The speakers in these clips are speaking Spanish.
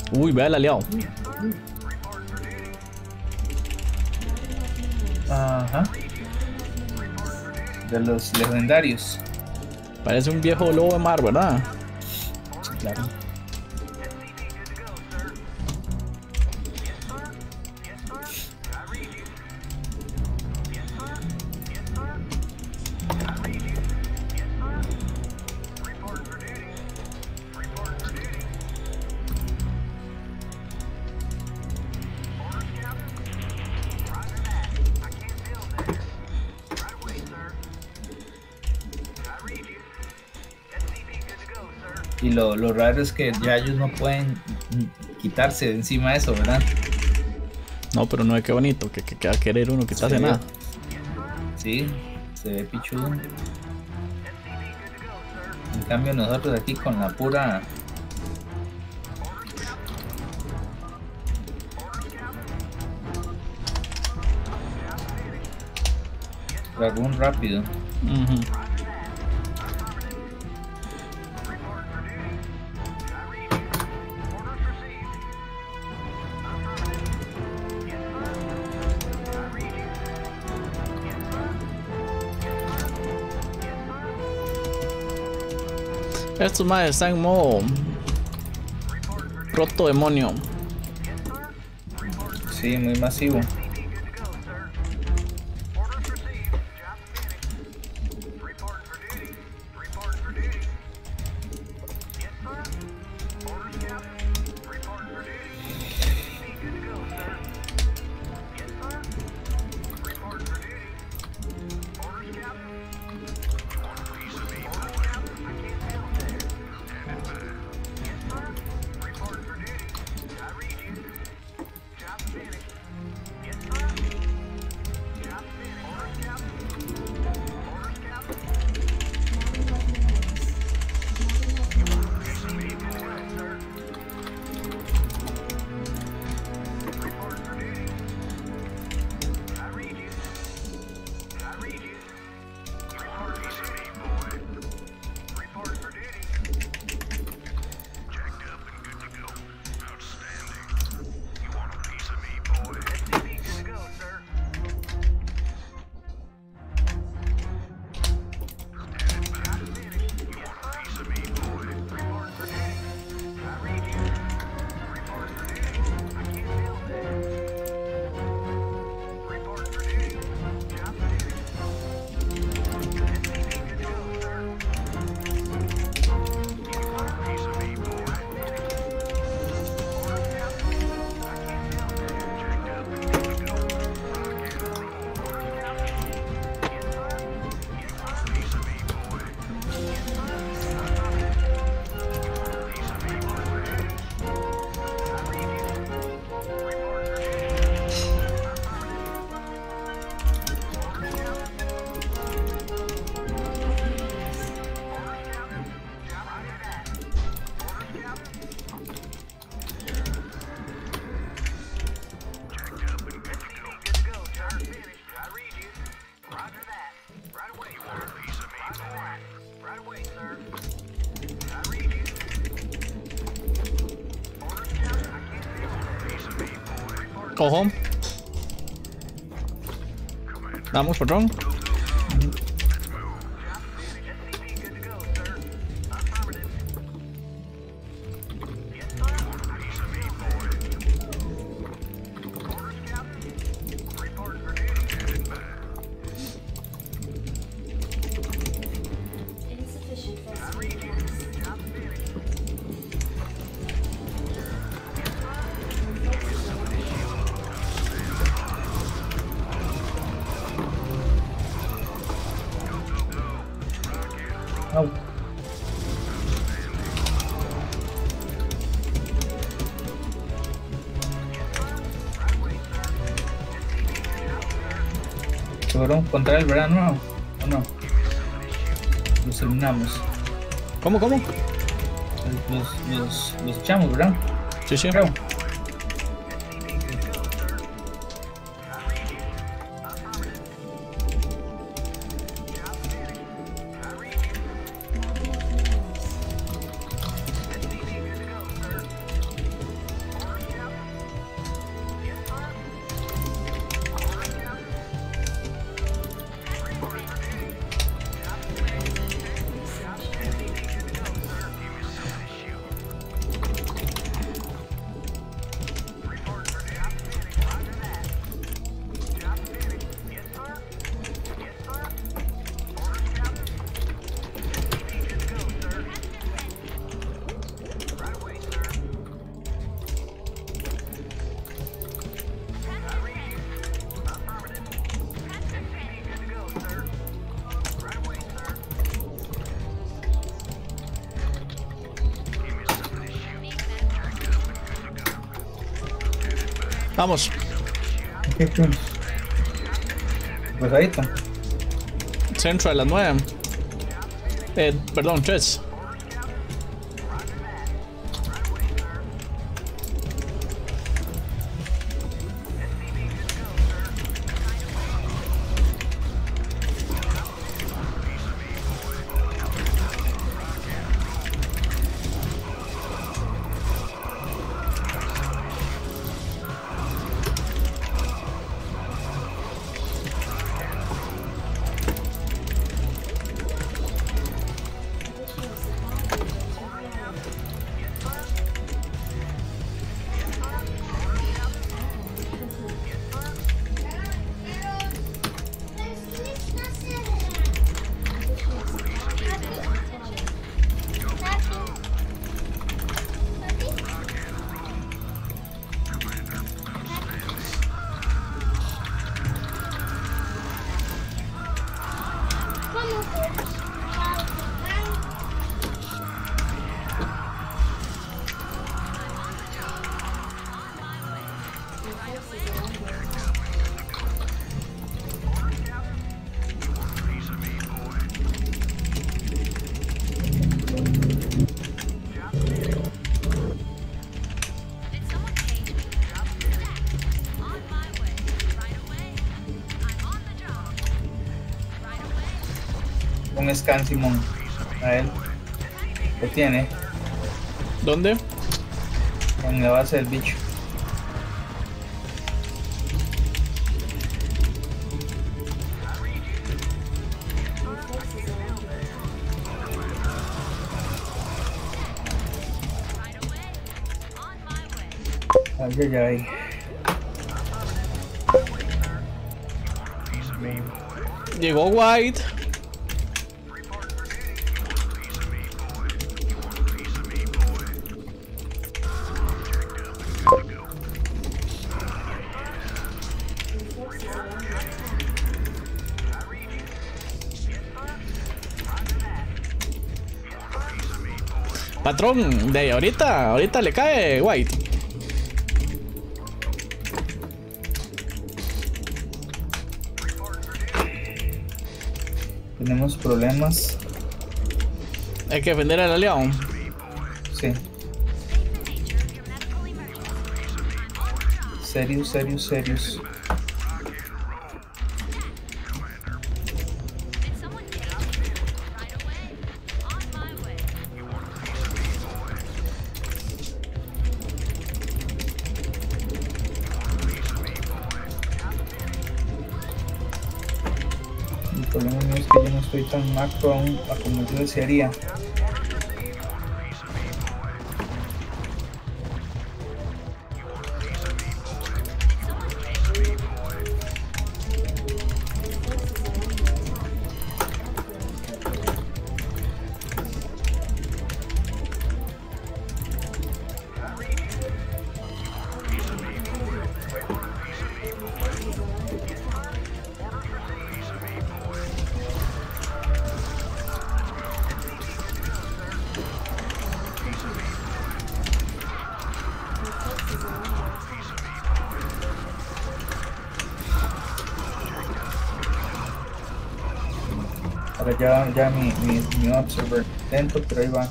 Uy, vea el aliado. Ajá. De los legendarios. Parece un viejo lobo de mar, ¿verdad? Sí, claro. Y lo raro es que ya ellos no pueden quitarse de encima de eso, ¿verdad? No, pero no es que bonito, que va a querer uno que te hace Sí. nada. Sí, se ve pichudo. En cambio nosotros aquí con la pura dragón rápido. Ujú. Estos madres están en modo proto demonio. Sí, muy masivo. Ojo. Vamos, patrón. Au. ¿Se fueron contra el verano o no? Los eliminamos. ¿Cómo? Los echamos, ¿verdad? Sí, sí. Creo. Vamos. Ok, cool. Pues ahí está. Centro a las 9. Perdón, 3. Un scan, Simón. A él. Lo tiene. ¿Dónde? En la base del bicho. Ay, ay, ay. Llegó White. Patrón, de ahí, ahorita le cae White. Tenemos problemas. Hay que defender al aliado. Sí. Serios. El problema mío es que yo no estoy tan macro aún como yo desearía. Ahora ya mi observer lento, pero ahí va.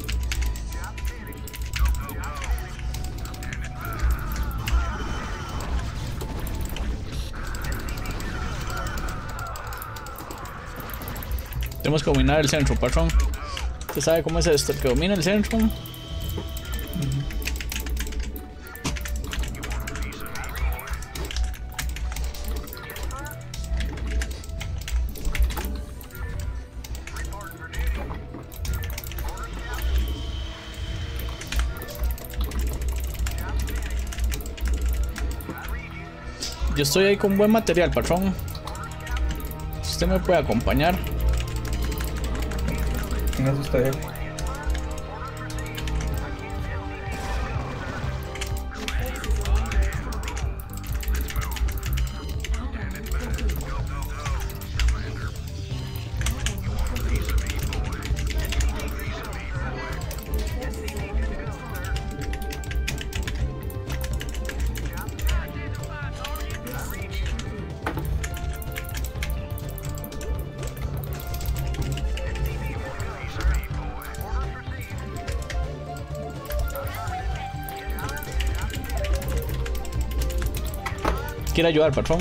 Tenemos que dominar el centro, patrón. ¿Usted sabe cómo es esto? El que domina el centro. Yo estoy ahí con buen material, patrón. Si usted me puede acompañar. En eso estoy. quiere ayudar, patrón.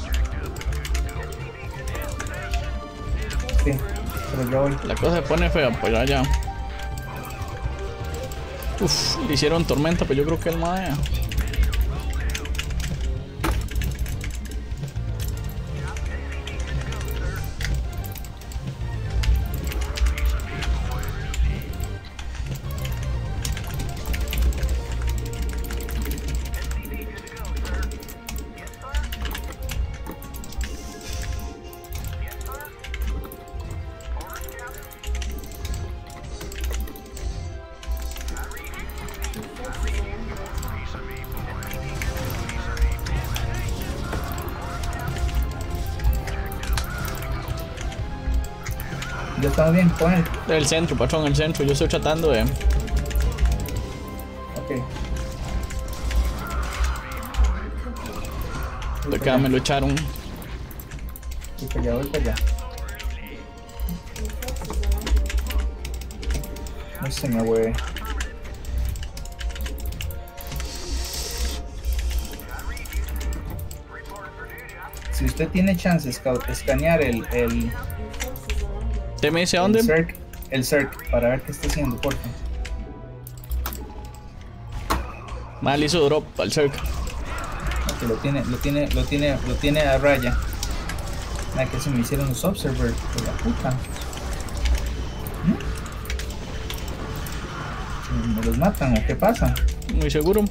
Sí, pero yo voy. La cosa se pone fea, pues allá. Uf, le hicieron tormenta, pero yo creo que el mae. Ya estamos bien con él. El centro, patrón, el centro. Yo estoy tratando de. Ok. De acá me lo echaron. Voy para allá, voy para allá. No se me hueve. Si usted tiene chance de escanear el ¿Te me dice a dónde? el circ para ver qué está haciendo, por favor. Mal hizo drop al cerca. Ok, lo tiene a raya. Nada, que se me hicieron los observers, por la puta. ¿Me los matan o qué pasa? Muy seguro.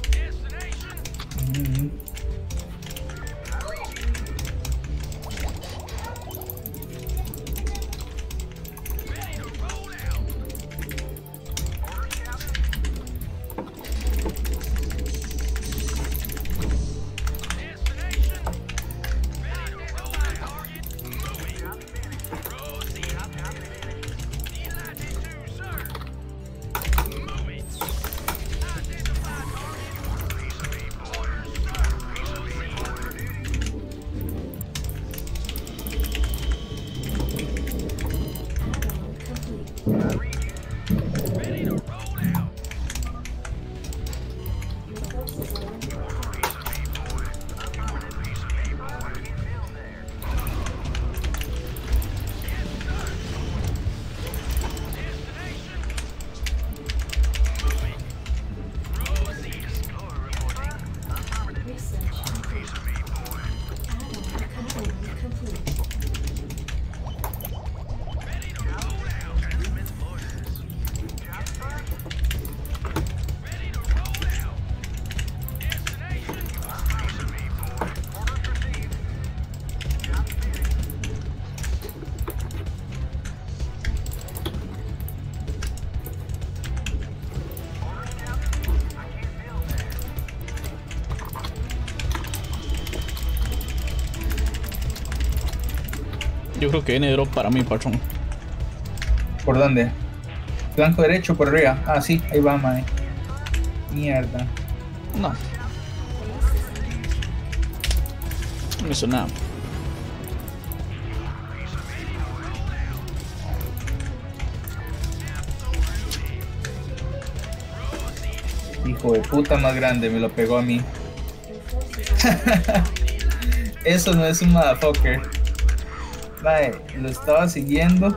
Yo creo que viene drop para mí, patrón. ¿Por dónde? Flanco derecho por arriba. Ah, sí, ahí va, mae. Mierda. No. No hizo nada. Hijo de puta más grande, me lo pegó a mí. Eso no es un motherfucker. Mae, lo estaba siguiendo.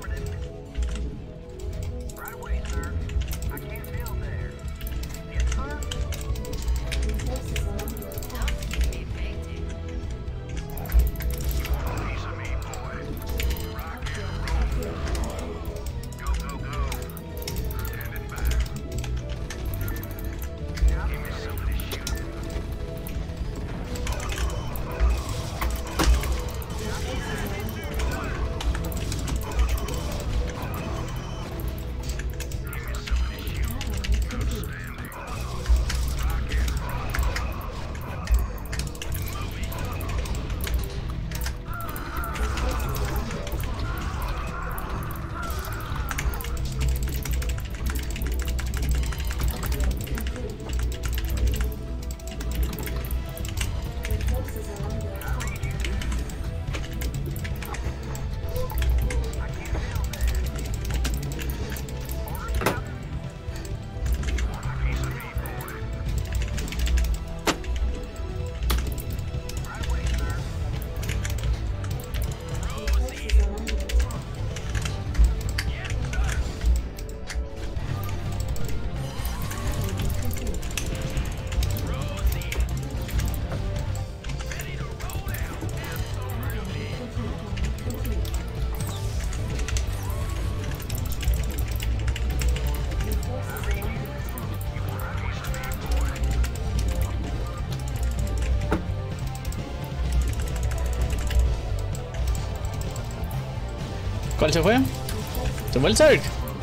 ¿Cuál se fue? ¿Se fue el Zerg?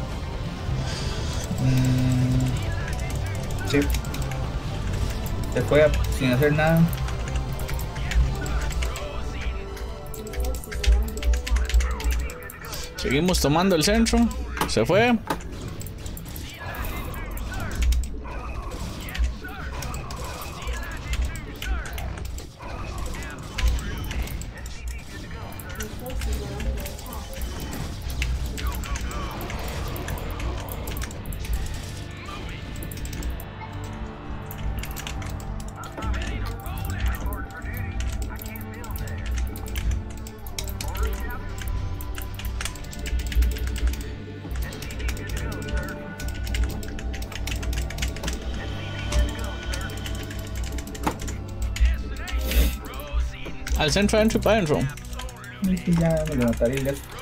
Sí. Se fue sin hacer nada. Seguimos tomando el centro. Se fue. Al centro, adentro y para adentro. Sí, ya me levantaría el left.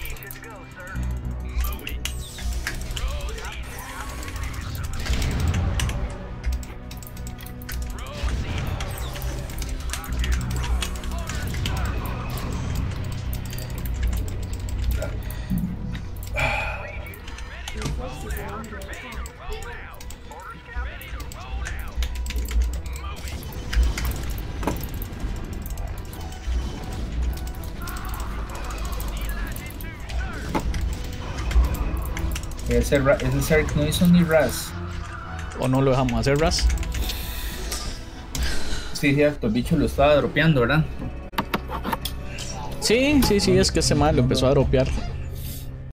Ese Zerg no hizo ni ras. O no lo dejamos hacer, Ras. Sí, cierto, el bicho lo estaba dropeando, ¿verdad? Sí, es que ese mal lo empezó a dropear.